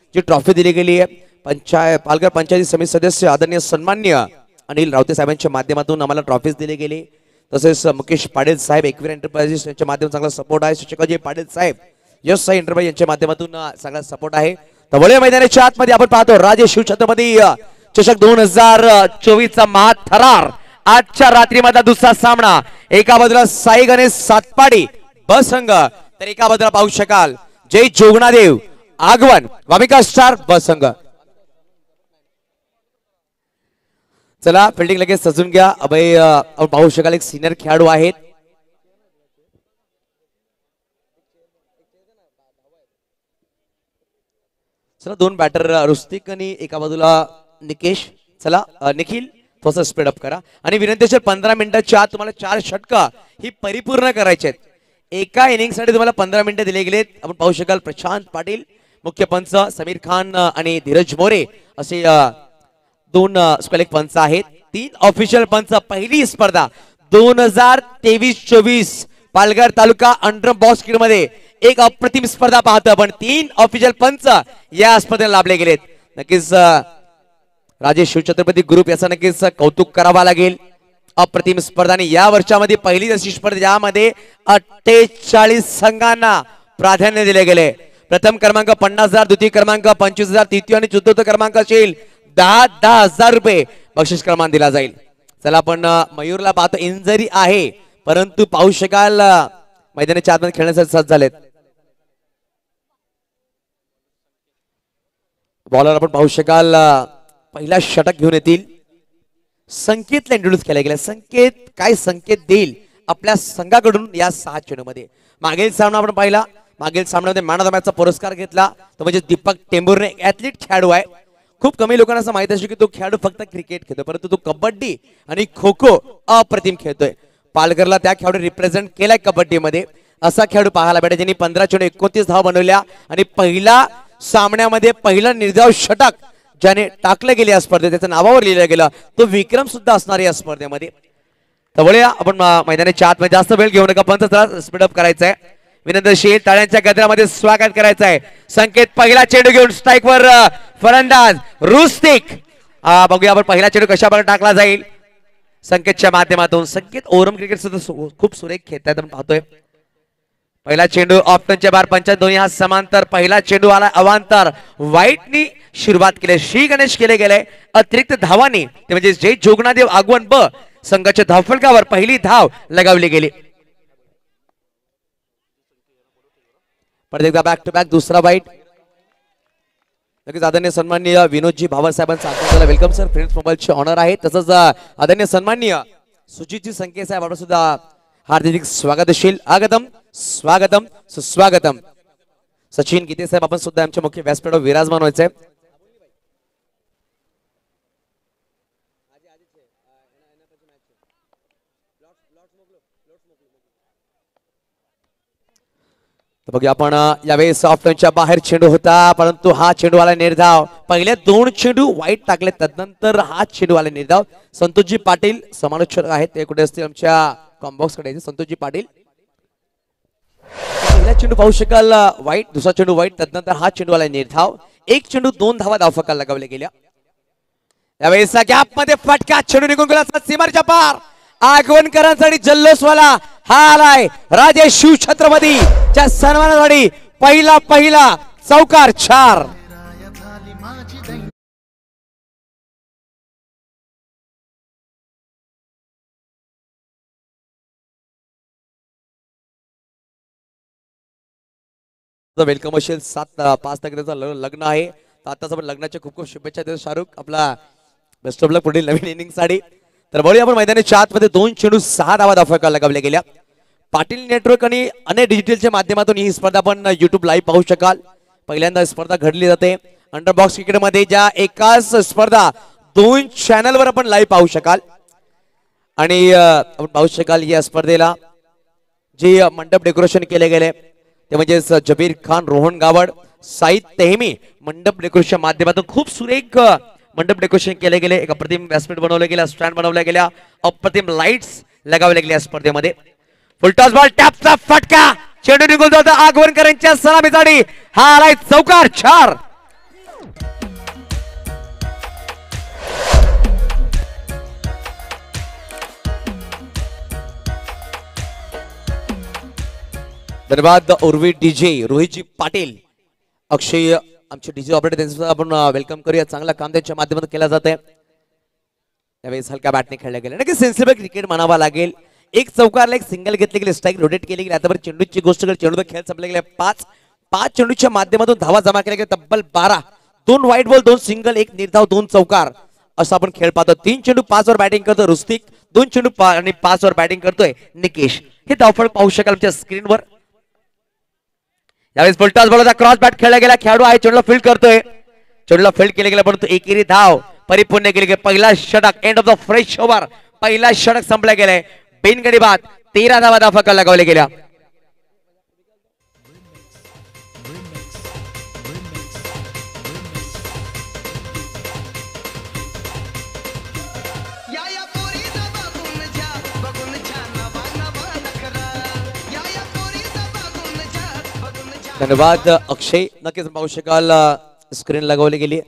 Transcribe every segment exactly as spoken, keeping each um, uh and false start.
जी trophy दिली गेली आहे पंचायत पालघर पंचायती समिती सदस्य आदरणीय सन्माननीय अनिल रावते साहेबांच्या माध्यमातून आम्हाला ट्रॉफीज दिली गेली। तसेच मुकेश पाटील साहेब एकवीर एंटरप्राइजेस यांच्या माध्यमातून चांगला सपोर्ट आहे। शिक्षकाजी पाटील साहेब यस साई एंटरप्राइज यांच्या माध्यमातून चांगला सपोर्ट आहे। तवळे मैदानाच्या आतमध्ये आपण पाहतो राजे शिवछत्रपती चषक दोन हजार चोवीस चा महाथरार आजच्या रात्रीमधला दुसरा सामना। एका बाजूला साई गणेश सातपाडी ब संघ तर एका बाजूला पाहू शकाल जय जोगणादेव आगवन वामिका स्टार ब संघ। चला फिल्डिंग लगेच सजून घ्या। अभय आपण पाहू शकाल एक सिनियर खेळाडू आहेत। चला दोन बॅटर रुस्तिक आणि एका बाजूला निकेश। चला निखिल थोडंसं स्पीड अप करा आणि विनंती असेल पंधरा मिनिटाच्या आत तुम्हाला चार षटका ही परिपूर्ण करायचे आहेत। एका इनिंग साठी तुम्हाला पंधरा मिनिटं दिले गेलेत। आपण पाहू शकाल प्रशांत पाटील मुख्य पंच, समीर खान आणि धीरज मोरे असे दोन स्क्वेलिक पंच आहेत। तीन ऑफिशियल पंच। पहिली स्पर्धा दोन हजार तेवीस चोवीस पालघर तालुका अंडर बॉक्स क्रीड मध्ये एक अप्रतिम स्पर्धा पाहतो आपण। तीन ऑफिशियल पंच या स्पर्धेला लाभले गेलेत। नक्कीच राजे शिवछत्रपती ग्रुप याचा नक्कीच कौतुक करावा लागेल। अप्रतिम स्पर्धा आणि या वर्षामध्ये पहिलीच अशी स्पर्धा ज्यामध्ये अठ्ठेचाळीस संघांना प्राधान्य दिले गेले। प्रथम क्रमांक पन्नास हजार, द्वितीय क्रमांक पंचवीस हजार, तृतीय आणि चतुर्थ क्रमांक असेल दहा दहा हजार रुपये बक्षीस क्रमांक दिला जाईल। चला आपण मयूरला पाहतो इंजरी आहे परंतु पाहू शकाल मैदानाच्या आतमध्ये खेळण्यासाठी सज्ज झालेत। बॉलर आपण पाहू शकाल पहिला षटक घेऊन येतील। संकेतला इंट्रोड्यूस केला गेला। संकेत काय संकेत देईल आपल्या संघाकडून या सहा चेंडूमध्ये। मागील सामना आपण पाहिला, मागील सामन्यामध्ये मॅन ऑफ द मॅचचा पुरस्कार घेतला तो म्हणजे दीपक टेंभुर्णे ऍथलीट खेळाडू आहे। खूप कमी लोकांना असं माहित असेल की तो खेळाडू फक्त क्रिकेट खेळतो परंतु तो कबड्डी आणि खो खो अप्रतिम खेळतोय। पालघरला त्या खेळाडू रिप्रेझेंट केलाय कबड्डीमध्ये। असा खेळाडू पाहायला भेटेल ज्यांनी पंधरा चेंडू एकोणतीस धावा बनवल्या आणि पहिला सामन्यामध्ये पहिला निर्धाव षटक ज्याने टाकले गेले या स्पर्धेत त्याच्या नावावर लिहिलं गेलं तो विक्रम सुद्धा असणार या स्पर्धेमध्ये। तवळे आपण मैदानाच्या आतमध्ये जास्त वेळ घेऊ नका, पंच स्पीडअप करायचा आहे। विनंती शील ताळ्यांच्या गजरामध्ये स्वागत करायचं आहे। संकेत पहिला चेंडू घेऊन स्ट्राइक वर फलंदाज रुस्तिक। बघूया आपण पहिला चेंडू कशा प्रकारे टाकला जाईल संकेतच्या माध्यमातून। संकेत ओरम क्रिकेट सुद्धा खूप सुरेख खेळतात आपण पाहतोय। पहिला चेंडू ऑप्टनच्या बार पंचायत दोन्ही हा समांतर। पहिला चेंडू आला अवांतर वाईटनी सुरुवात केली। श्री गणेश केले गेले अतिरिक्त धावांनी ते म्हणजे जय जोगणादेव आगवण ब संघाच्या धावफलकावर पहिली धाव लगावली गेली। परत एकदा बॅक टू बॅक दुसरा वाईट। नक्कीच आदरणीय सन्माननीय विनोदजी भावर साहेबांचा आगमनाला वेलकम सर। फ्रेंड्स मोबाईलचे ऑनर आहे। तसंच आदरणीय सन्माननीय सुजितजी संकेत साहेब आपण सुद्धा हार्दिक स्वागतशील आगतम स्वागतम सुस्वागतम। सचिन गीते साहेब आपण सुद्धा आमच्या मुख्य व्यासपीठावर विराजमान व्हायचे। बघूया आपण यावेळेस ऑफ्टनच्या बाहेर चेंडू होता परंतु हा चेंडू आला निर्धाव। पहिले दोन चेंडू वाईट टाकले त्यानंतर हा चेंडू आला निर्धाव। संतोषजी पाटील समालोचक आहेत ते कुठे असतील आमच्या कॉम्बॉक्स कडे। संतोषजी पाटील पहिला चेंडू पाहू शकाल वाईट, दुसरा चेंडू वाईट त्यानंतर हा चेंडू आला निर्धाव। एक चेंडू दोन धावा धावफलकाला लगावल्या गेल्या। यावेळेस गॅप मध्ये फटका चेंडू निघून गेला सीमाच्या पार। आगवणकरांसाठी जल्लोषवाला हा आलाय राजे शिवछत्रपती च्या सन्मानासाठी पहिला पहिला चौकार चार। वेलकम असेल सात पाच तारखेचा लग्न आहे आताच आपण लग्नाच्या खूप खूप शुभेच्छा देतो शाहरुख आपला बेस्ट ऑफ लक पुढील नवीन इनिंग साठी। तर बघूया आपण मैदानाच्या आतमध्ये दोन चेंडू सहा धावा धावफलकाला लगावल्या गेल्या। पाटील नेटवर्क आणि अनेक डिजिटलच्या माध्यमातून ही स्पर्धा आपण युट्यूब लाईव्ह पाहू शकाल। पहिल्यांदा स्पर्धा घडली जाते अंडर बॉक्स क्रिकेट मध्ये ज्या एकाच स्पर्धा दोन चॅनल वर आपण लाईव्ह पाहू शकाल। आणि आपण पाहू शकाल या स्पर्धेला जे मंडप डेकोरेशन केले गेले ते म्हणजे जबीर खान, रोहन गावड, साईद तेहमी मंडप डेकोरेशन माध्यमातून खूप सुरेख मंडप डेकोरेशन केले गेले। एक अप्रतिम व्यासपीठ बनवले गेले, स्टँड बनवल्या गेल्या, अप्रतिम लाईट्स लगावल्या गेल्या स्पर्धेमध्ये। फुलटॉस बॉल टॅपचा फटका चेंडू निघून जातो आगवणकरांच्या सलामीसाठी हा आलाय चौकार चार। धन्यवाद उर्वी डीजे रोहितजी पाटील अक्षय आमचे डीजे ऑपरेटर त्यांचं आपण वेलकम करूया. चांगला काम त्यांच्या माध्यमातून केलं जात आहे. त्यावेळेस हलक्या बॅटने खेळल्या गेल्या नक्की सेन्सिबल क्रिकेट म्हणावा लागेल. एक चौकारला एक सिंगल घेतले गेले स्ट्राईक रोटेट केली गेली. आतापर्यंत चेंडूची गोष्ट कर चेंडू खेळ संपले गेले पाच पाच चेंडूच्या माध्यमातून धावा जमा केल्या गेल्या तब्बल बारा. दोन व्हाईट बॉल दोन सिंगल एक निर्धाव दोन चौकार असं आपण खेळ पाहतो. तीन चेंडू पाच वर बॅटिंग करतो रुस्तिक. दोन चेंडू आणि पाच वर बॅटिंग करतोय निकेश. हे धावफळ पाहू शकाल आमच्या स्क्रीनवर. यावेळेस फुलटॉस बॉलचा क्रॉस बॅट खेळला गेला. खेळाडू आहे चेंडूला फील्ड करतोय. चेंडूला फील्ड केले गेला परंतु एकेरी धाव परिपूर्ण केली गेली. पहिला षटक end of the fresh over. पहिला षटक संपला गेलाय. बिनगडी बाद तेरा धावा धाफका लगावल्या गेल्या. धन्यवाद अक्षय. नक्कीच पाहू शकाल स्क्रीन लगावली गेली.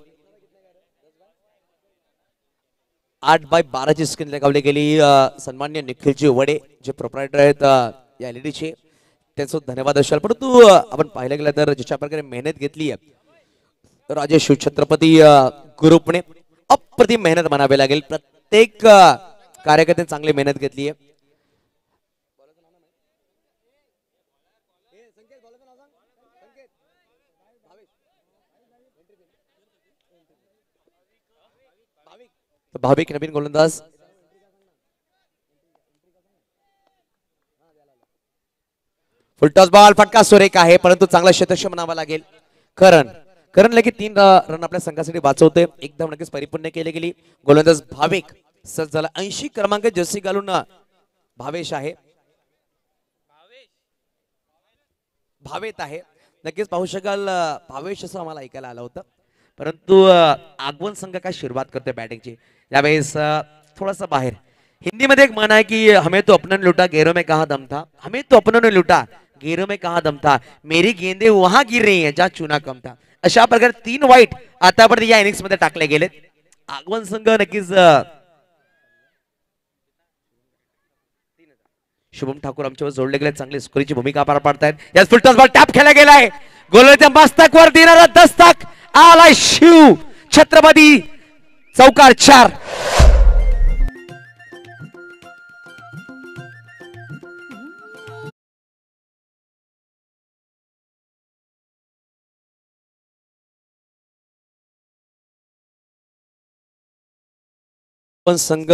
आठ बाय बाराची स्क्रीन लगावली गेली. सन्मान्य निखिलजी वडे जे प्रोप्रायटर आहेत या एलईडीचे त्यांचं धन्यवाद असेल. परंतु आपण पाहिलं गेलं तर ज्याच्या प्रकारे मेहनत घेतली आहे राजेश छत्रपती ग्रुपने अप्रतिम मेहनत म्हणावी लागेल. प्रत्येक कार्यकर्त्याने चांगली मेहनत घेतली आहे. भाविक नवीन गोलंदाज फुलटॉस बॉल फटका सुरेख आहे परंतु चांगला क्षेत्ररक्षण म्हणावा लागेल. करण करण लगेच तीन रन आपल्या संघासाठी वाचवते. एकदम नक्कीच परिपूर्ण केली गेली. गोलंदाज भाविक सज्ज झाला. ऐंशी क्रमांक जर्सी घालून भावेश आहे भावेत आहे. नक्कीच पाहू शकाल भावेश असं आम्हाला ऐकायला आलं होतं. परंतु आगवण संघ काय सुरुवात करतोय बॅटिंगची. यावेळेस थोडासा बाहेर हिंदीमध्ये एक म्हण आहे की हमें तो अपना लुटा गैरों में कहा दम था. हमें तो अपनों ने लुटा गैरों में कहा दम था. मेरी गेंदे वहां गिर रही है जहां चुना कम था. अशा प्रकारे तीन वाईट आतापर्यंत या इनिंग्स मध्ये टाकले गेलेत. आगवण संघ नक्कीच शुभम ठाकूर आमच्यावर जोडले गेले. चांगली स्कोरीची भूमिका पार पाडतायत. याच फुलटॉस बॉल टॅप खेळला गेलाय. गोलंदाजाच्या मस्तकवर देणारा दस्तक आलाय शिव छत्रपती. चौकार चार. पण संघ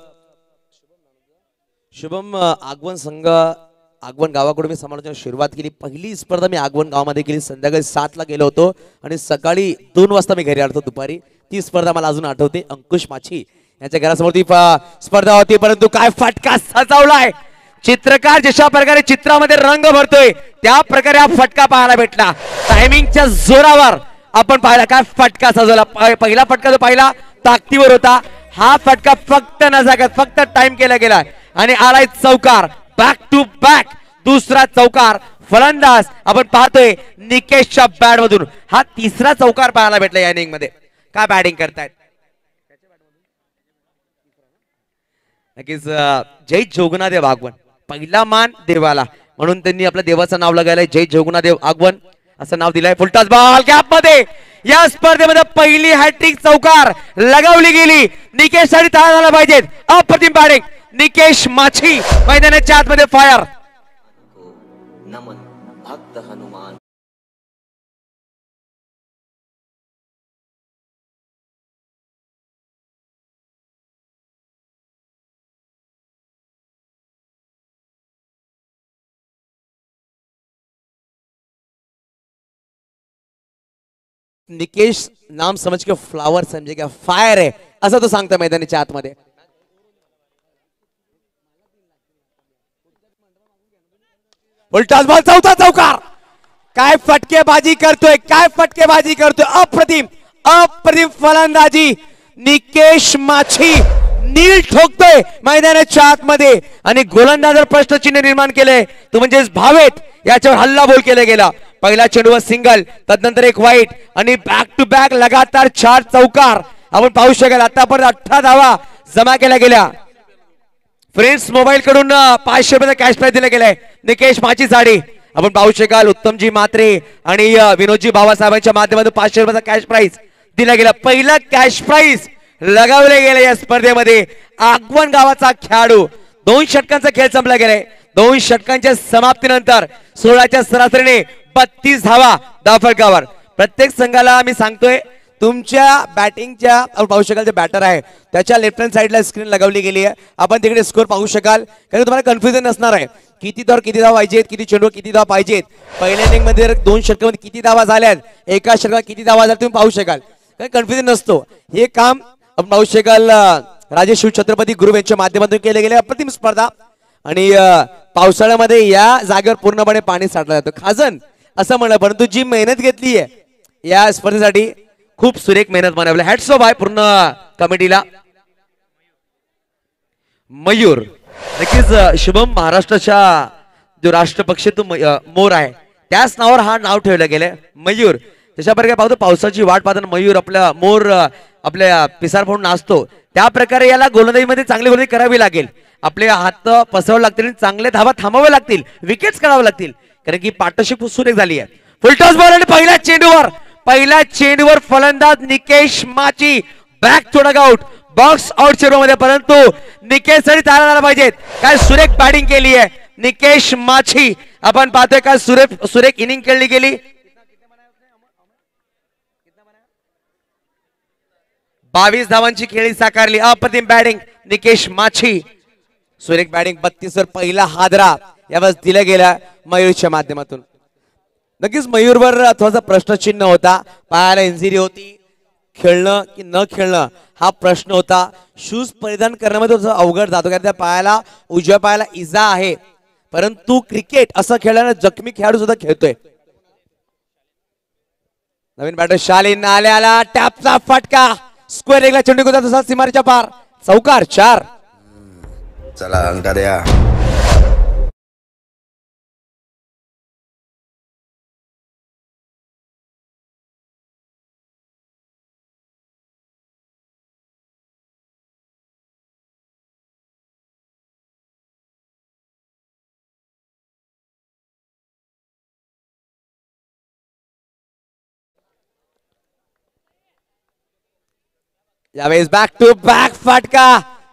शुभम आगवण संघ आगवण गावाकडून मी समालोचना सुरुवात केली. पहिली स्पर्धा मी आगवण गावामध्ये केली. संध्याकाळी सात ला गेलो होतो आणि सकाळी दोन वाजता मी घरी आलो दुपारी. ती स्पर्धा मला अजून आठवते. अंकुश माछी यांच्या घरासमोर ती स्पर्धा होती. परंतु काय फटका सजवलाय. चित्रकार जशा प्रकारे चित्रामध्ये रंग भरतोय त्या प्रकारे हा फटका पाहायला भेटला. टायमिंगच्या जोरावर आपण पाहिला काय फटका सजवला. पहिला फटका जो पाहिला ताकदीवर होता. हा फटका फक्त नजाकत फक्त टाइम केला गेला आणि आलाय चौकार. बॅक टू बॅक दुसरा चौकार. फलंदाज आपण पाहतोय निकेशच्या बॅट मधून हा तिसरा चौकार पाहायला भेटला या इनिंग मध्ये. काय बॅटिंग करतायत. नक्कीच जय जोगनादेव आगवण. पहिला मान देवाला म्हणून त्यांनी आपल्या देवाचं नाव लगायलंय. जय जोगनादेव आगवण असं नाव दिलंय. फुलटॉस बॉल गॅप मध्ये या स्पर्धेमध्ये पहिली हॅट्रिक चौकार लगावली गेली. निकेश साठी तयार झाला पाहिजेत. अप्रतिम बॅटिंग निकेश माछी मैदानाच्या आतमध्ये फायर. नमन भक्त हनुमान. निकेश नाम समझ के फ्लावर समझे क्या फायर है असं तो सांगता मैदानाच्या आतमध्ये. फुलटॉस बॉल चौथा चौकार. काय फटकेबाजी करतोय काय फटकेबाजी करतोय. अप्रतिम अप्रतिम फलंदाजी निकेश माछी नील ठोकतोय मैदानाच्या आतमध्ये आणि गोलंदाजावर प्रश्नचिन्ह निर्माण केले तो म्हणजेच भावेत. याच्यावर हल्ला बोल केला गेला. पहिला चेंडूवर सिंगल तदनंतर एक वाईट आणि बॅक टू बॅक लगातार चार चौकार आपण पाहू शकाल. आतापर्यंत अठरा धावा जमा केल्या गेल्या. फ्रेंड्स मोबाईल कडून पाचशे रुपयाचा कॅश प्राइज दिला गेलाय. निकेश माची साडी आपण पाहू शकाल उत्तमजी मात्रे आणि विनोदजी बाबासाहेबांच्या माध्यमातून पाचशे रुपयाचा कॅश प्राइज दिला गेला. पहिला कॅश प्राइज लगावले गेले या स्पर्धेमध्ये. आगवण गावाचा खेळाडू. दोन षटकांचा खेळ संपला गेलाय. दोन षटकांच्या समाप्तीनंतर सोळाच्या सरासरीने बत्तीस धावा धावफलकावर. प्रत्येक संघाला मी सांगतोय तुमच्या बॅटिंगच्या पाहू शकाल जे बॅटर आहे त्याच्या लेफ्ट हँड साईडला स्क्रीन लगावली गेली आहे. आपण तिकडे स्कोर पाहू शकाल कारण तुम्हाला कन्फ्युजन नसणार आहे किती धाव किती धाव पाहिजेत किती चेंडू किती धाव पाहिजेत. पहिल्या इनिंग मध्ये दोन षटकांमध्ये किती धावा झाल्यात एका षटकात किती धावा झाल्या तुम्ही पाहू शकाल कारण कन्फ्युजन नसतो. हे काम आपण पाहू शकाल राजे शिव छत्रपती ग्रुप यांच्या माध्यमातून केले गेले अप्रतिम स्पर्धा. आणि पावसाळ्यामध्ये या जागेवर पूर्णपणे पाणी साठलं जातं खाजन असं म्हणलं परंतु जी मेहनत घेतली आहे या स्पर्धेसाठी खूप सुरेख मेहनत बनवली. हॅट्स ऑफ आहे पूर्ण कमिटीला. मयूर नक्कीच शुभम महाराष्ट्राच्या जो राष्ट्रपक्षी तो मोर आहे त्याच नावावर हा नाव ठेवलं गेलंय मयूर. तशा प्रकारे पाहतो पावसाची वाट पाहताना मयूर आपल्या मोर आपल्या पिसार फोडून नाचतो त्या प्रकारे याला गोलंदाजीमध्ये चांगली गोलंदाजी करावी लागेल. आपले हात पसरावे लागतील चांगले धावा थांबावे लागतील विकेट्स काढावे लागतील कारण की पार्टनरशिप सुरेख झाली आहे. फुलटॉस बॉल आणि पहिल्या चेंडूवर पहिल्या चेंडूवर फलंदाज Nikesh Machi back to dugout box out चेंडूमध्ये परंतु निकेश तरी तयार झाला पाहिजेत. काय सुरेख बॅटिंग केली आहे निकेश माची. आपण पाहतोय काय सुरेख सुरेख इनिंग खेळली गेली. बावीस धावांची खेळी साकारली. अप्रतिम बॅटिंग निकेश माची. सुरेख बॅटिंग बत्तीस वर पहिला हादरा यावेळेस दिला गेला मयूरच्या माध्यमातून. नक्कीच मयूरवर थोडासा प्रश्नचिन्ह होता. पायाला इंजुरी होती खेळणं की न खेळणं हा प्रश्न होता. शूज परिधान करण्यामध्ये थोडं अवघड जातो कारण त्या पायाला उजव्या पायाला इजा आहे परंतु क्रिकेट असं खेळल्यानं जखमी खेळाडू सुद्धा खेळतोय. नवीन बॅटर शालीन आल्या आला टॅपचा फटका स्क्वेअर एकला चेंडू होता तसा सीमारेच्या पार चौकार चार. चला अंगठा द्या. यावेळेस बॅक टू बॅक फटका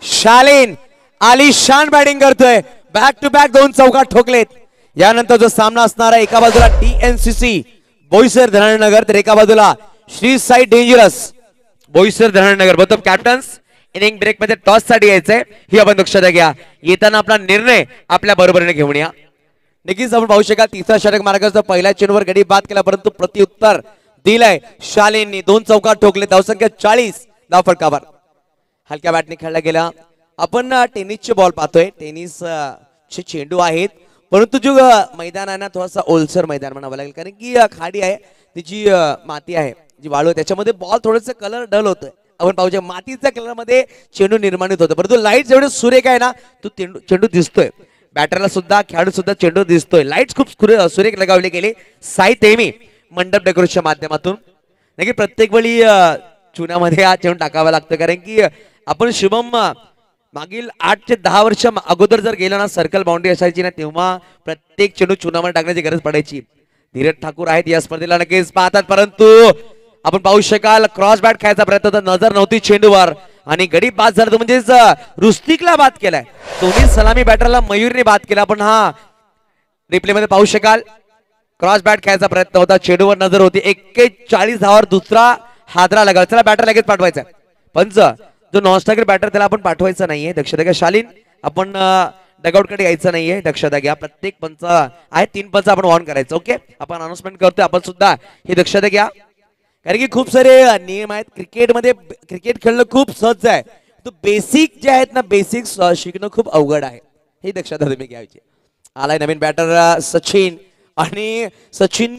शालीन आलिशान बॅटिंग करतोय. बॅक टू बॅक दोन चौकार ठोकलेत. यानंतर जो सामना असणार आहे एका बाजूला T N C C Boisar Dharannagar तर एका बाजूला Shri Sai dangerous Boisar Dharannagar. Both of captains inning break मध्ये टॉस साठी यायचंय ही आपण लक्षात घ्या. येताना आपला निर्णय आपल्या बरोबरीने घेऊन या. नक्कीच आपण पाहू शकाल तिसरा षटक मार्गाचा पहिल्या चेंडूवर गडी बाद केला परंतु प्रत्युत्तर दिलंय शालीननी. दोन चौकार ठोकले धावसंख्या चाळीस धाव फटकावर. हलक्या बॅटने खेळला गेला. आपण टेनिसचे बॉल पाहतोय टेनिस चे चेंडू आहेत परंतु जो मैदान आहे ना थोडासा ओलसर मैदान म्हणावं लागेल कारण की खाडी आहे तिची माती आहे जी वाळू आहे त्याच्यामध्ये बॉल थोडंसं कलर डल होतोय. आपण पाहू शकतो मातीच्या कलर मध्ये चेंडू निर्माणित होतो परंतु लाईट जेवढे सुरेख आहे ना तो चेंडू दिसतोय. बॅटरला सुद्धा खेळाडू सुद्धा चेंडू दिसतोय. लाईट खूप सुरेख लगावले गेले साई तेमी मंडप डेकोरेशनच्या माध्यमातून. नक्की प्रत्येक वेळी चुनामध्ये हा चेंडू टाकावा लागतो कारण की आपण शुभम मागील आठ ते दहा वर्ष अगोदर जर गेला ना सर्कल बाउंड्री असायची ना तेव्हा प्रत्येक चेंडू चुनामध्ये टाकण्याची गरज पडायची. धीरज ठाकूर आहेत या स्पर्धेला नक्कीच पाहतात परंतु आपण पाहू शकाल क्रॉस बॅट खायचा प्रयत्न होता नजर नव्हती चेंडूवर आणि गडी बाद झाला म्हणजेच रुस्तिकला बाद केलाय. दोन्ही सलामी बॅटरला मयूरने बाद केला. पण हा रिप्ले मध्ये पाहू शकाल क्रॉस बॅट खायचा प्रयत्न होता चेंडूवर नजर होती. एक्केचाळीस धावावर दुसरा हादरा लागला. चला बॅटर लगेच पाठवायचा. पंच जो नॉनस्ट्रायकर बॅटर त्याला आपण पाठवायचं नाहीये दक्षता घ्या. शालीन आपण डगआउट कडे यायचं नाहीये दक्षता घ्या. प्रत्येक पंच आहे तीन पंच आपण ऑन करायचं. ओके आपण अनाउन्समेंट करतोय आपण सुद्धा ही दक्षता घ्या कारण की खूप सारे नियम आहेत क्रिकेटमध्ये. क्रिकेट खेळणं खूप सहज आहे तो बेसिक जे आहेत ना बेसिक्स शिकणं खूप अवघड आहे ही दक्षता तुम्ही घ्यायची. आलाय नवीन बॅटर सचिन आणि सचिन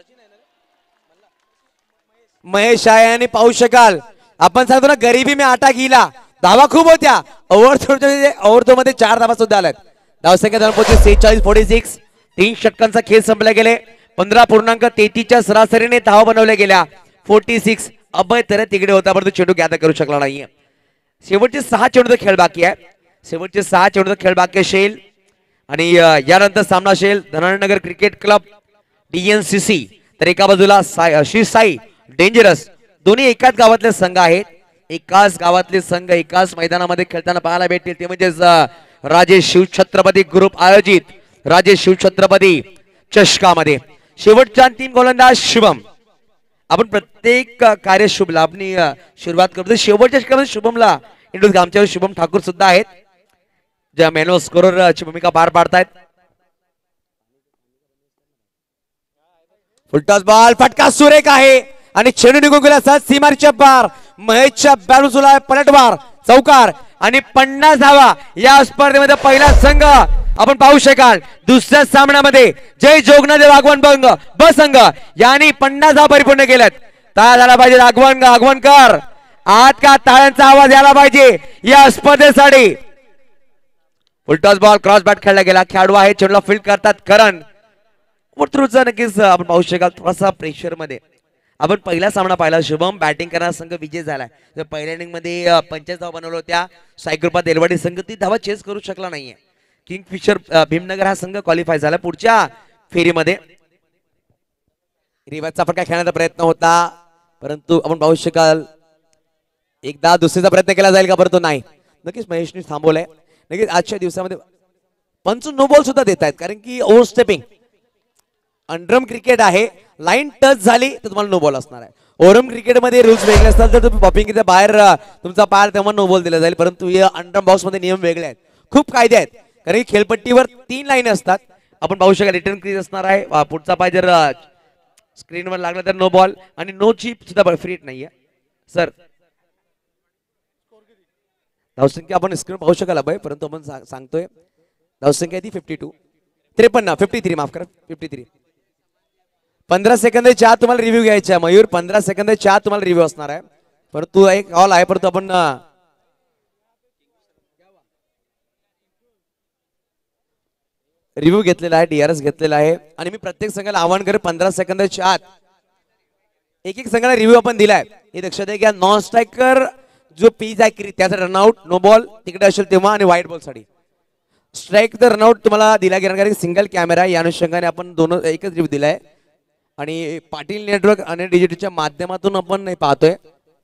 महेश आहे आणि पाहू शकाल आपण सांगतो ना गरिबी में आटा गिला धावा खूप होत्या. ओव्हर ओव्हर मध्ये चार धावा सुद्धा आल्यात. धावसंख्या जाऊन पोहोचली सेहेचाळीस फोर्टी सिक्स. तीन षटकांचा खेळ संपला गेले. पंधरा पूर्णांक तेहतीसच्या सरासरीने धावा बनवल्या गेल्या. फोर्टी सिक्स अभय तर तिकडे होता परंतु चेंडू गॅदर करू शकला नाहीये. शेवटचे सहा चेंडूचा खेळ बाकी आहे. शेवटचे सहा चेंडूचा खेळ बाकी असेल. आणि अ, यानंतर सामना असेल धनानगर क्रिकेट क्लब डीएनसीसी, तर एका बाजूला साई, श्री साई डेंजरस. दोन्ही एकाच गावातले संघ आहेत. एकाच गावातले संघ एकाच मैदानामध्ये खेळताना पाहायला भेटतील. ते म्हणजेच अ, राजे शिवछत्रपती ग्रुप आयोजित राजे शिवछत्रपती चषकामध्ये शेवटच्या तीन गोलंदाज शुभम. आपण प्रत्येक अ, कार्य शुभला आपण अ, सुरुवात करतो. शेवटच्या षटकामध्ये शुभमला इंट्रोड्यूस, आमच्यावर शुभम ठाकूर सुद्धा आहेत, ज्या मॅन स्कोरर ची भूमिका पार पाडतायत. फुलटॉस बॉल, फटका सुरेख आहे आणि चेंडू निघून गेला सात सीमारीच्या पार. महेशच्या बॅलन्सला पलटवार चौकार आणि पन्नास धावा या स्पर्धेमध्ये पहिला संघ आपण पाहू शकाल. दुसऱ्या सामन्यामध्ये जय जोगनादेव आगवण बंग ब संघ यांनी पन्नास धावा परिपूर्ण केल्यात. टाळा झाला पाहिजे आगवण आगवणकर, आत का टाळ्यांचा आवाज यायला पाहिजे या स्पर्धेसाठी. फुलटॉस बॉल, क्रॉस बॅट खेळला गेला. खेळाडू आहे चेंडूला फील्ड करतात करण. वरतूरचा नक्कीच आपण पाहू शकाल थोडासा प्रेशर मध्ये. आपण पहिला सामना पाहिला, शुभम बॅटिंग करणारा संघ विजय झालाय. पहिल्या इनिंग मध्ये पंचायत धावा बनवल्या होत्या. सायकृपा एलवाडी संघ ती धावा चेस करू शकला नाहीये. किंगफिशर भीमनगर हा संघ क्वालिफाय झाला पुढच्या फेरीमध्ये. रिवाजचा फटका खेळण्याचा प्रयत्न होता, परंतु आपण पाहू शकाल एकदा दुसरीचा प्रयत्न केला जाईल का, परंतु नाही. नक्कीच महेशने थांबवलंय. नक्कीच आजच्या दिवसामध्ये पंच नो बॉल सुद्धा देत आहेत, कारण की ओव्हर स्टेपिंग अंडरम क्रिकेट आहे. लाईन टच झाली तर तुम्हाला नो बॉल असणार आहे. ओरम क्रिकेटमध्ये रूल्स वेगळे असतात, जर तुम्ही पॉपिंग बाहेर तुमचा पार तेव्हा नो बॉल दिला जाईल, परंतु या अंडरम बॉक्स मध्ये नियम वेगळे आहेत. खूप कायदे आहेत, कारण की खेळपट्टीवर तीन लाईन असतात. आपण पाहू शकाल रिटर्न क्रीज असणार आहे. पुढचा पाय जर स्क्रीनवर लागला तर नो बॉल आणि नो चीप सुद्धा फ्री नाहीये सर. धावसंख्या आपण स्क्रीन पाहू शकाल अभय, परंतु आपण सांगतोय धावसंख्या ती फिफ्टी टू त्रेपन्न फिफ्टी थ्री माफ करा फिफ्टी थ्री. पंधरा सेकंदाच्या आत तुम्हाला रिव्ह्यू घ्यायचा आहे मयूर, पंधरा सेकंदाच्या आत तुम्हाला रिव्ह्यू असणार आहे. परंतु एक ऑल आहे, परंतु आपण रिव्ह्यू घेतलेला आहे, डीआरएस घेतलेला आहे. आणि मी प्रत्येक संघाला आवाहन करेन पंधरा सेकंदाच्या आत एक एक संघाला रिव्ह्यू आपण दिलाय. हे लक्षात आहे की नॉन स्ट्रायकर जो पीच आहे त्याचा रनआउट नो बॉल तिकडे असेल तेव्हा, आणि व्हाईट बॉल साठी स्ट्राईक तर रनआउट तुम्हाला दिला गेला, कारण सिंगल कॅमेरा या अनुषंगाने आपण दोन एकच रिव्ह्यू दिलाय. आणि पाटील नेटवर्क आणि डिजिटलच्या माध्यमातून आपण हे पाहतोय.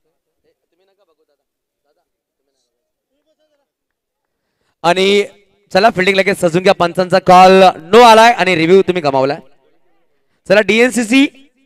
आणि चला फिल्डिंग लगेच सजून घ्या. पंचांचा कॉल नो आलाय आणि रिव्ह्यू तुम्ही गमावलाय. चला डीएनसीसी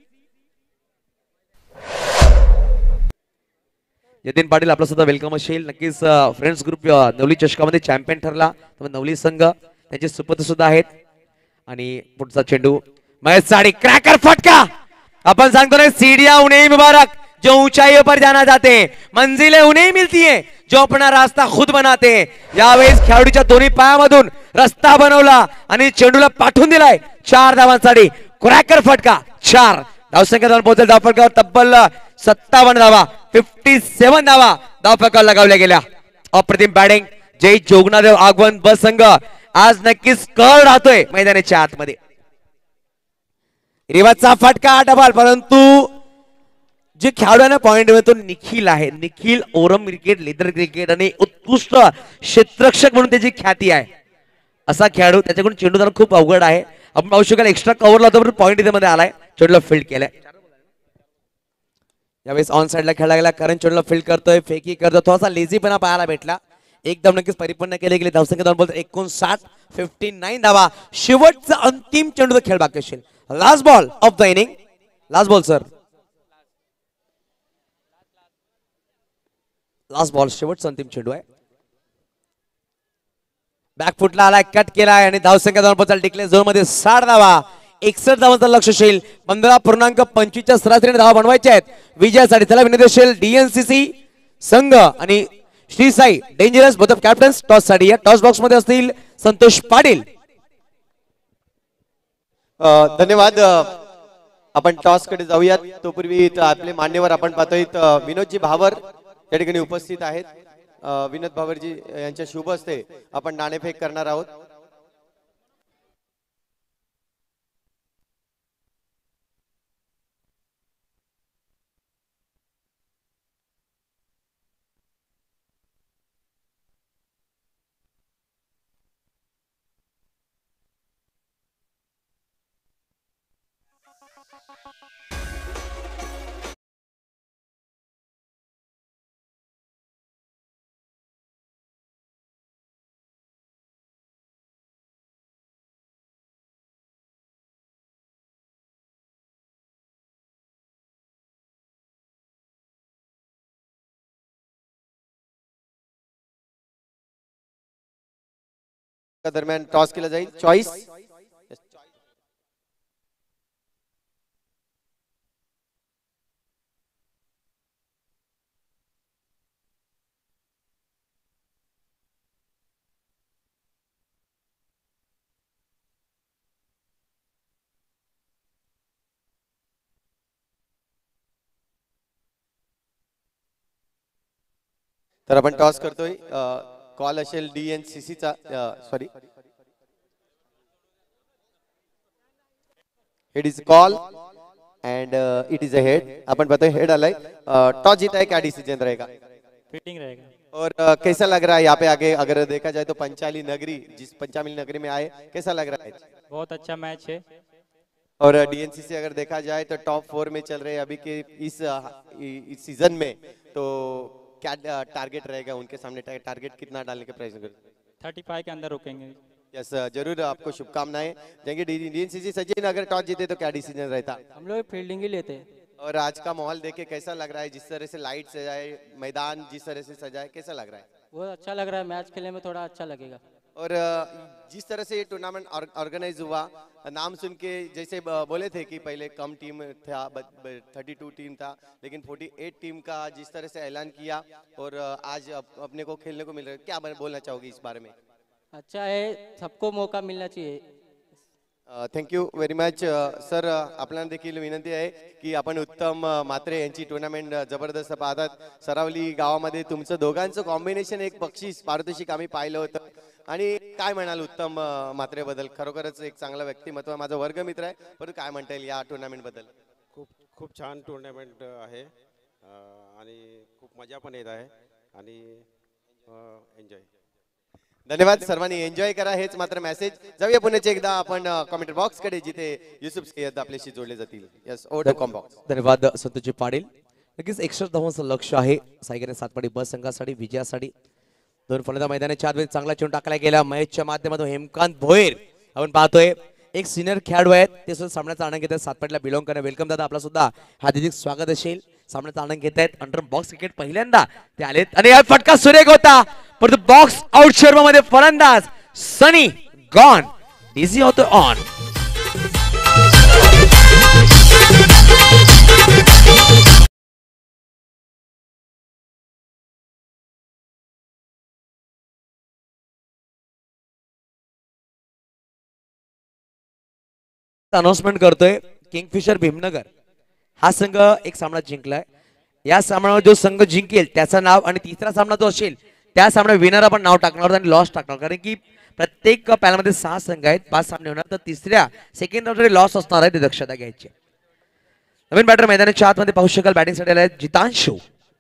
यतीन पाटील आपला सुद्धा वेलकम असेल. नक्कीच फ्रेंड्स ग्रुप नवली चषकामध्ये चॅम्पियन ठरला, नवली संघ त्यांचे सुपत सुद्धा आहेत. आणि पुढचा चेंडू महेश साडी क्रॅकर फटका. अपन सांगतो ना सीढ़ियां उन्हें मुबारक जो ऊंचाइयों पर जाना चाहते हैं, मंजिलें उन्हें मिलती हैं जो अपना रास्ता खुद बनाते हैं. यावेळेस खेळाडूच्या दोन्ही पायामधून रस्ता बनवला आणि चेंडूला पाठवून दिलाय चार धावांसाठी. क्रॅकर फटका चार धावसंख्या जाऊन पोहोचेल धावफलकावर तब्बल सत्तावन्न धावा फिफ्टी सेवन धावा धावफलकावर लगावल्या गेल्या. अप्रतिम बॅटिंग जय जोगनादेव आगवण ब संघ आज नक्कीच कळ राहतोय मैदानाच्या आतमध्ये. रिवाजचा फटका डबल, परंतु जे खेळाडूने पॉइंट मिळतो निखिल आहे. निखिल ओरम क्रिकेट लेदर क्रिकेट आणि उत्कृष्ट क्षेत्ररक्षक म्हणून त्याची ख्याती आहे. असा खेळाडू त्याच्याकडून चेंडू जाणं खूप अवघड आहे. आपण पाहू शकाल एक्स्ट्रा कव्हरला होता पण पॉइंट मध्ये आलाय, चेंडूला फील्ड केलाय. यावेळेस ऑन साइडला खेळला गेला, कारण चेंडूला फील्ड करतोय, फेकी करतोय, थोडासा लेझीपणा पाहायला भेटला. एकदम नक्कीच परिपूर्ण केले गेले. धावसंख्या दोन बोलतो एकोणसाठ फिफ्टी नाईन धावा. शेवटचा अंतिम चेंडू खेळ बाकी असेल. Last ball of the inning, last ball sir, last ball शेवटचा अंतिम चेंडू आहे. बॅकफुटला आलाय, कट केलाय आणि धावसंख्या दोन पोचाल टिकले झोन मध्ये साठ धावा. एकसष्ट धावांचा लक्ष असेल. पंधरा पूर्णांक पंचवीसच्या सरासरीने धावा बनवायच्या आहेत विजयासाठी. त्याला विनंती असेल डीएनसीसी संघ आणि Shri Sai dangerous both of captains toss साठी या टॉस बॉक्स मध्ये असतील संतोष पाटील. धन्यवाद. आपण टॉस कडे जाऊयात. तोपूर्वी आपले मान्यवर आपण पाहतोय विनोदजी भावर या ठिकाणी उपस्थित आहेत. विनोद भावरजी यांच्या शुभ हस्ते आपण नाणेफेक करणार आहोत. दरम्यान टॉस केला जाईल. चॉईस तर आपण टॉस करतोय. कॉल असेल डीएनसीसी चा, sorry head is call and it is a head. अपन बताओ हेड आलाय. टॉस जीता है, क्या डिसीजन रहेगा? फिटिंग रहेगा. और uh, कैसा लग रहा है यहाँ पे आगे? अगर देखा जाए तो पंचाली नगरी, जिस पंचाली नगरी में आए, कैसा लग रहा है? बहुत अच्छा मैच है. और डीएनसीसी अगर देखा जाए तो टॉप फोर में चल रहे हैं अभी के इस, इस सीजन में. तो क्या टारगेट रहेगा उनके सामने? टारगेट कितना डालने के प्रयास करें? थर्टी फाइव के अंदर रुकेंगे. यस, जरूर. आपको शुभकामनाएं. जाएंगे डीएनसीसी. सचिन अगर टॉस जीते तो क्या डिसीजन रहता? हम लोग फील्डिंग ही लेते हैं. और आज का माहौल देखे कैसा लग रहा है? जिस तरह से लाइट सजाए, मैदान जिस तरह से सजाए, कैसा लग रहा है? बहुत अच्छा लग रहा है. मैच खेलने में थोड़ा अच्छा लगेगा. और जिस तरह से ये टूर्नामेंट ऑर्गेनाइज हुआ, नाम सुन के जैसे बोले थे कि पहले कम टीम था, थर्टी टू टीम था, लेकिन फोर्टी एट टीम का जिस तरह से ऐलान किया और आज अपने को खेलने को मिल रहा है, क्या बोलना चाहोगे इस बारे में? अच्छा है, सबको मौका मिलना चाहिए. Thank you very much sir. आपल्याला देखील विनंती आहे की आपण उत्तम मात्रे यांची टुर्नामेंट जबरदस्त पाहतात. सरावली गावामध्ये तुमचं दोघांचं कॉम्बिनेशन एक बक्षीस पारितोषिक आम्ही पाहिलं होतं. आणि काय म्हणाल उत्तम मात्रे बद्दल? खरोखरच एक चांगला व्यक्तिमत्व, माझा वर्गमित्र आहे, परंतु काय म्हणता येईल या टुर्नामेंट बद्दल? खूप खूप छान टुर्नामेंट आहे आणि खूप मजा पण येत आहे आणि एन्जॉय. धन्यवाद. सर्वांनी एन्जॉय करा, हेच मात्र मेसेज. जाऊया पुन्हा एकदा आपण कमेंट बॉक्स कडे, जिथे युसुफ सय्यद आपल्याशी जोडले जातील. Yes, over to combox. धन्यवाद संतोषजी पाटील. नक्कीच एकशे धावांचं लक्ष आहे सायगरे सातपाडी बस संघासाठी, विजयासाठी. दोन फलंदाज मैदानाच्या आत चांगला चेंडू टाकला गेला महेशच्या माध्यमातून. हेमकांत भोयर आपण पाहतोय, एक सिनियर खेळाडू आहेत, ते सुद्धा सामन्याचा आनंद घेत आहेत. सातपाडीला बिलॉंग करणे. वेलकम दादा, आपला सुद्धा हार्दिक स्वागत असेल. सामन्याचा आनंद घेत आहेत. अंडर बॉक्स क्रिकेट पहिल्यांदा ते आलेत आणि फटका सुरेख होता, परंतु बॉक्स आउट शर्मामध्ये फलंदाज सनी गॉन. इझी होतो ऑन. अनाउन्समेंट करतोय. किंगफिशर भीमनगर हा संघ एक सामना जिंकलाय. या सामन्यावर जो संघ जिंकेल त्याचं नाव आणि तिसरा सामना जो असेल त्या सामन्या विनर आपण नाव टाकणार आणि लॉस टाकणार. कारण की प्रत्येक पॅनलमध्ये सहा संघ आहेत, पाच सामने होणार, तर तिसऱ्या सेकंड राऊंड लॉस असणार आहे, ते दक्षता घ्यायची. नवीन बॅटर मैदानाच्या आतमध्ये पाहू शकाल, बॅटिंगसाठी आले आहेत जितांशू.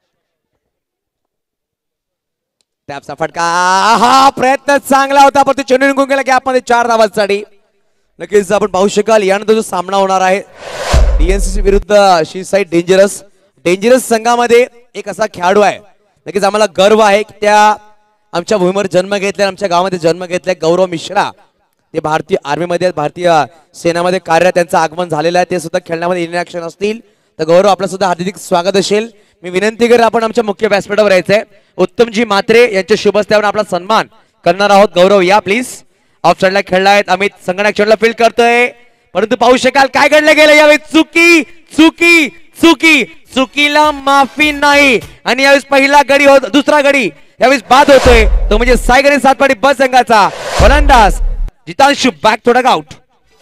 टॅपचा फटका, हा प्रयत्न चांगला होता, पण ते चेंडू निघून गेला गॅपमध्ये. चार धावांसाठी नक्कीच आपण पाहू शकाल. यानंतर जो सामना होणार आहे डीएनसीसी विरुद्ध शी साईड डेंजरस. डेंजरस संघामध्ये एक असा खेळाडू आहे, नक्कीच आम्हाला गर्व आहे की त्या आमच्या भूमीवर जन्म घेतलाय, आमच्या गावामध्ये जन्म घेतलाय. गौरव मिश्रा, ते भारतीय आर्मीमध्ये, भारतीय सेनामध्ये कार्यरत, त्यांचं आगमन झालेलं आहे. ते सुद्धा खेळण्यामध्ये इन ऍक्शन असतील. तर गौरव, आपलं सुद्धा हार्दिक स्वागत असेल. मी विनंती करेन आपण आमच्या मुख्य व्यासपीठावर यायचंय. उत्तमजी म्हात्रे यांच्या शुभ हस्त्यावर आपला सन्मान करणार आहोत. गौरव या प्लीज. ऑफ साइडला खेळला आहेत अमित, संगणक चेंडूला फील्ड करतोय, परंतु पाहू शकाल काय घडलं गेलं यावेळी. चुकी चुकी चुकी चुकीला माफी नाही. आणि यावेळेस पहिला गडी होत, दुसरा गडी यावेळेस बाद होतोय, तो म्हणजे सायगरी सातपाडी बस संघाचा फलंदाज जितांशू. बॅक थोडा आउट.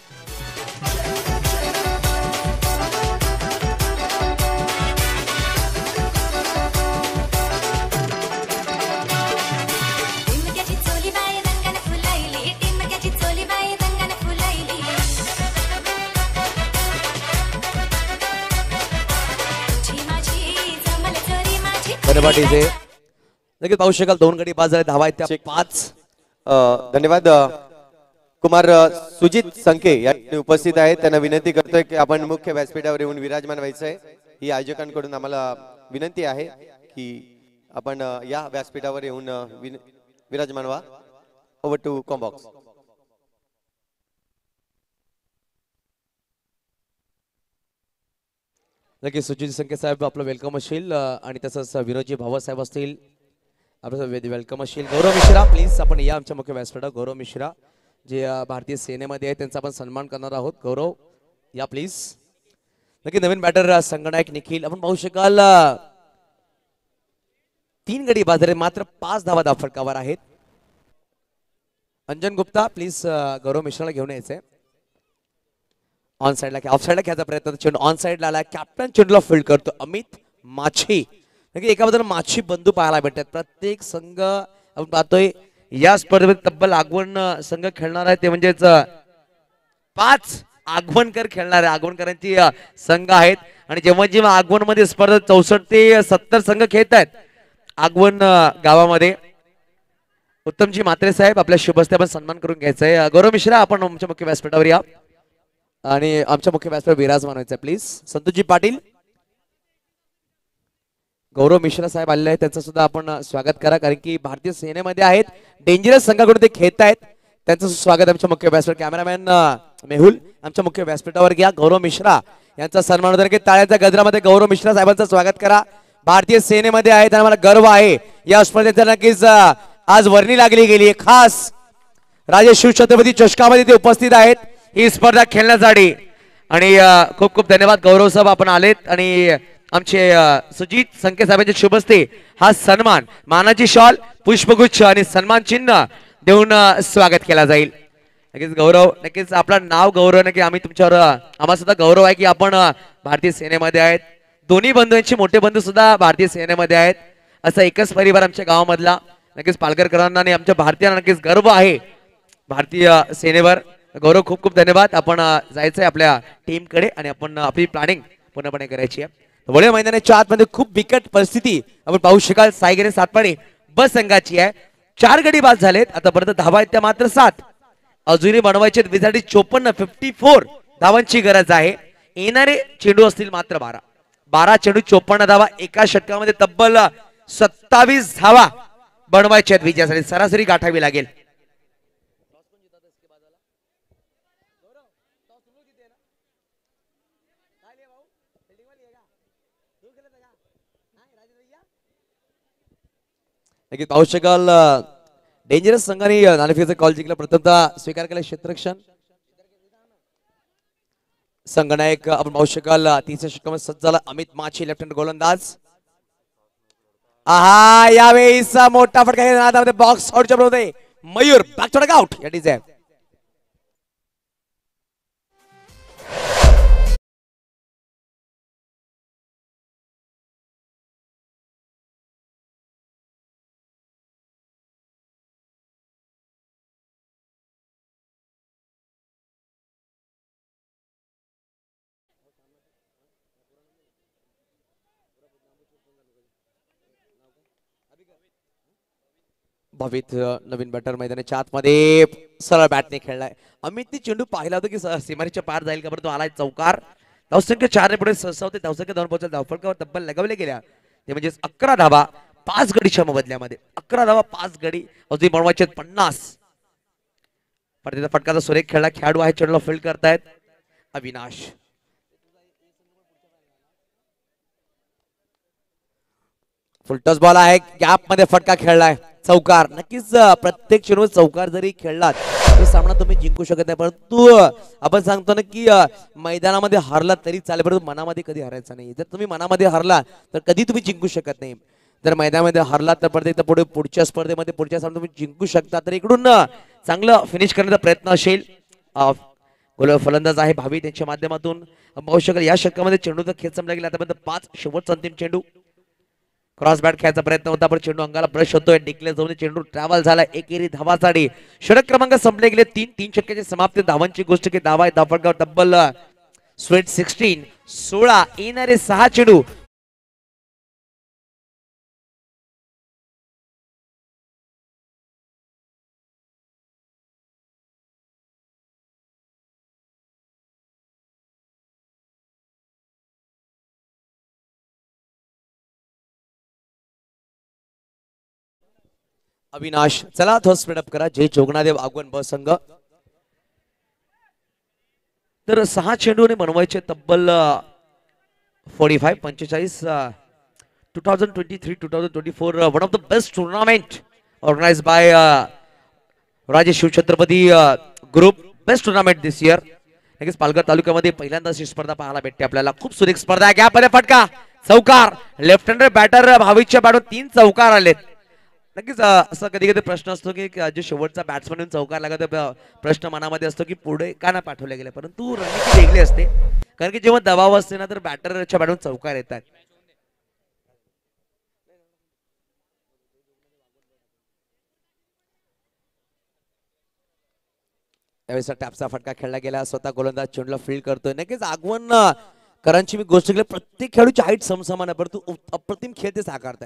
लगेच पाहू शकाल दोन गडी बाद झाले, धावा आहेत त्या पाच. धन्यवाद. कुमार सुजित संके या उपस्थित आहेत, त्यांना विनंती करतोय की आपण मुख्य व्यासपीठावर येऊन विराजमान व्हायचंय. ही आयोजकांकडून आम्हाला विनंती आहे की आपण या व्यासपीठावर येऊन विराजमान व्हा. Over to combox. लगेच सुजित संके साहेब आपलं वेलकम असेल आणि तसंच विनोदजी भावसाहेब असतील, आपलं वेलकम असेल. गौरव मिश्रा प्लीज आपण या आमच्या मुख्य व्यासपीठावर. गौरव मिश्रा जे अ, भारतीय सेनेमध्ये आहे त्यांचा आपण सन्मान करणार आहोत. गौरव या प्लीज. नक्की नवीन बॅटर संगनायक निखिल आपण पाहू शकाल अ, तीन गडी बाजारे मात्र पाच धावा धावफलकावर आहेत. अंजन गुप्ता प्लीज गौरव मिश्राला घेऊन यायचंय. ऑन साइडला ऑफ साइडला खेळायचा प्रयत्न चेंडू ऑन साइडला आला. कॅप्टन चेंडूला फील्ड करतो अमित माछी. नक्की एका बाजूला माछी बंधू पाहायला भेटतात. प्रत्येक संघ आपण पाहतोय या स्पर्धेमध्ये तब्बल आगवण संघ खेळणार आहे ते म्हणजेच पाच आगवणकर खेळणार आहे. आगवणकरांची अ, संघ आहेत आणि जेव्हा जेव्हा आगवण मध्ये स्पर्धा चौसष्ट ते सत्तर संघ खेळत आहेत आगवण अ, गावामध्ये. उत्तमजी म्हात्रे साहेब आपल्या शुभ हस्ते आपण सन्मान करून घ्यायचा आहे. गौरव मिश्रा आपण आमच्या मुख्य व्यासपीठावर या आणि आमच्या मुख्य व्यासपीठावर विराजमान व्हायचं प्लीज. संतोषजी पाटील गौरव मिश्रा साहेब आलेले आहेत त्यांचं सुद्धा आपण स्वागत करा कारण की भारतीय सेनेमध्ये आहेत. डेंजरस संघाकडून ते खेळत आहेत त्यांचं स्वागत आमच्या मुख्य व्यासपीठ. कॅमेरामॅन मेहुल आमच्या मुख्य व्यासपीठावर घ्या. गौरव मिश्रा यांचा सन्मान होता की टाळ्याच्या गजरामध्ये गौरव मिश्रा साहेबांचं स्वागत करा. भारतीय सेनेमध्ये आहेत आणि मला गर्व आहे या स्पर्धेचा. नक्कीच आज वर्णी लागली गेली आहे. खास राजे शिवछत्रपती चषकामध्ये ते उपस्थित आहेत ही स्पर्धा खेळण्यासाठी आणि खूप खूप धन्यवाद गौरव साहेब आपण आलेत आणि आमचे सुजित संके साहेबांच्या शुभ हस्ते हा सन्मान मानाची शॉल पुष्पगुच्छ आणि सन्मान चिन्ह देऊन स्वागत केला जाईल. नक्कीच गौरव नक्कीच आपलं नाव गौरव नक्की आम्ही तुमच्यावर आम्हाला सुद्धा गौरव आहे की आपण भारतीय सेनेमध्ये आहेत. दोन्ही बंधूंचे मोठे बंधू सुद्धा भारतीय सेनेमध्ये आहेत. असा एकच परिवार आमच्या गावामधला. नक्कीच पालघरकरांना आणि आमच्या भारतीयांना नक्कीच गर्व आहे भारतीय सेनेवर. गौरव खूप खूप धन्यवाद. आपण जायचंय आपल्या टीमकडे आणि आपण आपली प्लॅनिंग पूर्णपणे करायची आहे. वडे मैदानाच्या आतमध्ये खूप बिकट परिस्थिती आपण पाहू शकाल. सायगेरे सातपाडी बस संघाची आहे. चार गडी बाद झालेत आतापर्यंत धावा आहेत त्या मात्र सात. अजूनही बनवायचे विसाठी चोपन्न फिफ्टी फोर धावांची गरज आहे. येणारे चेंडू असतील मात्र बारा. बारा चेंडू चोपन्न धावा एका षटकामध्ये तब्बल सत्तावीस धावा बनवायच्या आहेत विजयासाठी. सरासरी गाठावी लागेल. नक्की पाहू शकाल डेंजरस संघाने नाणेफेकीचा कॉल जिंकला. प्रथमतः स्वीकार केला क्षेत्ररक्षण संघनायक आपण पाहू शकाल. तिसऱ्या षटकामध्ये सज्ज झाला अमित माछी लेफ्ट हँड गोलंदाज. आहा यावेळेस मोठा फटका बॉक्स आउटच्या बरोबर मयूर बॅक टू आउट या डिझाईन. भवित नवीन बॅटर मैदानाच्या आतमध्ये सरळ बॅटने खेळलाय. अमितने चेंडू पाहिला होता की सीमारेच्या पार जाईल का बरं. तो आलाय चौकार. धावसंख्या चार ने पुढे सहसा होते. धावसंख्या दोन पोहोचेल. धावफलकावर तब्बल लगावले गेल्या ते म्हणजे अकरा धावा पाच गडीच्या मोबदल्यामध्ये. अकरा धावा पाच गडी अजून बनवायचे पन्नास. पण फटकाचा सुरेख खेळला खेळाडू आहे. चेंडूला फील्ड करतायत अविनाश. फुलटॉस बॉल आहे. गॅप मध्ये फटका खेळलाय चौकार. नक्कीच प्रत्येक चेंडू चौकार जरी खेळलात तो सामना तुम्ही जिंकू शकत नाही. परंतु आपण सांगतो ना की मैदानामध्ये हरला तरी चालेल परंतु मनामध्ये कधी हरायचं नाही. जर तुम्ही मनामध्ये हरला तर कधी तुम्ही जिंकू शकत नाही. जर मैदानामध्ये हरला तर परत पुढे पुढच्या स्पर्धेमध्ये पुढच्या सामन्यात तुम्ही जिंकू शकता. तर इकडून चांगलं फिनिश करण्याचा प्रयत्न असेल. फलंदाज आहे भावी त्यांच्या माध्यमातून पाहू शकाल. या षटकामध्ये चेंडूचा खेळ संपला गेला. आतापर्यंत पाच शेवटचा अंतिम चेंडू. क्रॉस बॅट खेळायचा प्रयत्न होता पण चेंडू अंगाला ब्रश होतोय. डिक्लेअर जाऊन चेंडू ट्रॅव्हल झाला. एकेरी धावासाठी षटक क्रमांक संपले गेले. तीन तीन षटकाची समाप्ती. धावांची गोष्ट की धावा आहे धावफलकावर तब्बल स्वीट सिक्स्टीन सोळा. येणारे सहा चेंडू अविनाश. चला थोडं स्पीडअप करा. जय जोगनादेव आगवण ब संघ. तर सहा चेंडूने बनवायचे तब्बल फोर्टी फाईव्ह पंचेचाळीस twenty twenty-three twenty twenty-four uh, one of the best tournament organized by uh, Rajesh Shiv Chhatrapati uh, group. Best tournament this year. नक्कीच पालघर तालुक्यामध्ये पहिल्यांदा ही स्पर्धा पाहायला भेटते आपल्याला. खूप सुरेख स्पर्धा आहे. गॅप मध्ये फटका, चौकार. लेफ्ट हँडर बॅटर भाविकच्या बॅटवर तीन चौकार आलेत. नक्कीच असं कधी कधी प्रश्न असतो की जो शेवटचा बॅट्समन चौकार लागत प्रश्न मनामध्ये असतो की पुढे का नाही पाठवले गेले, परंतु रणनीती वेगळी असते. कारण की जेव्हा दबाव असते ना तर बॅटरच्या बॅटवर चौकार येतात. त्यावेळेस टॅपचा फटका खेळला गेला. स्वतः गोलंदाज चेंडूला फील्ड करतोय. नक्कीच आगवण करांची मी गोष्ट केली, प्रत्येक खेळाडूची हाईट समसमान आहे परंतु अप्रतिम खेळ ते साकारतात.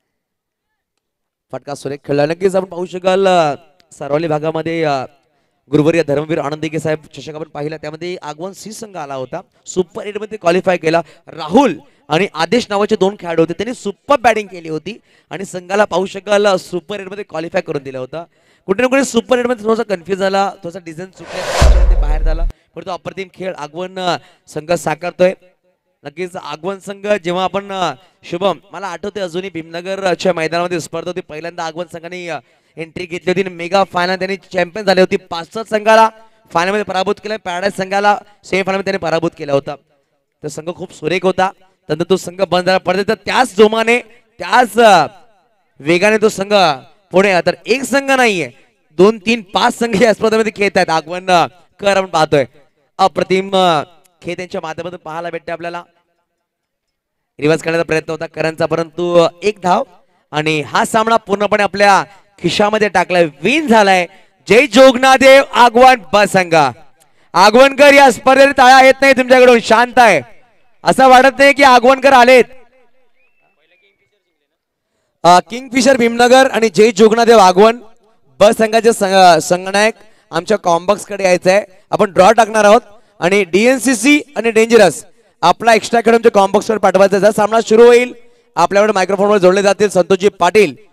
फटका सुरेख खेळला. नक्कीच आपण पाहू शकाल सारोली भागामध्ये गुरुवर्य धर्मवीर आनंदीके साहेब चषक आपण पाहिला, त्यामध्ये आगवण सी संघ आला होता. सुपर एट मध्ये क्वालिफाय केला. राहुल आणि आदेश नावाचे दोन खेळाडू होते, त्यांनी सुपर बॅटिंग केली होती आणि संघाला पाहू शकाल सुपर एट मध्ये क्वालिफाय करून दिला होता. कुठे ना कुठे सुपर एट मध्ये थोडासा कन्फ्युज झाला, थोडासा डिझाईन चुकल्या बाहेर झाला, पण तो अप्रतिम खेळ आगवण संघ साकारतोय. नक्कीच आगवण संघ जेव्हा आपण शुभम मला आठवते अजूनही भीमनगरच्या मैदानामध्ये स्पर्धा होती, पहिल्यांदा आगवण संघाने एंट्री घेतली होती. मेगा फायनल त्यांनी चॅम्पियन झाले होते. पाच संघाला फायनल मध्ये पराभूत केला. पॅराडाईज संघाला सेमीफायनल मध्ये त्यांनी पराभूत केला होता. तो संघ खूप सुरेख होता. त्यानंतर तो संघ बंद झाला पडते, तर त्याच जोमाने त्याच वेगाने तो संघ पुढे. तर एक संघ नाहीये, दोन तीन पाच संघ या स्पर्धेमध्ये खेळत आहेत. आगवण कर आपण पाहतोय अप्रतिम खेळ त्यांच्या माध्यमातून पाहायला भेटते आपल्याला. रिव्हर्स करण्याचा प्रयत्न होता करांचा, परंतु एक धाव आणि हा सामना पूर्णपणे आपल्या खिशामध्ये टाकलाय. विन झालाय. जय जोगनादेव आगवण ब संघ. आगवणकर या स्पर्धेत टाळ्या येत नाही तुमच्याकडून, शांत आहे. असं वाटत नाही की आगवणकर आलेत. किंगफिशर भीमनगर आणि जय जोगनादेव आगवण ब संघाचे संगनायक आमच्या कॉम्बॉक्स कडे यायचं आहे. आपण ड्रॉ टाकणार आहोत आणि डीएनसीसी आणि डेंजरस आपला एक्स्ट्रा खेळ आमच्या कॉम्बॉक्स कडे पाठवायचा. जर सामना सुरू होईल आपल्याकडे मायक्रोफोनवर जोडले जातील संतोषजी पाटील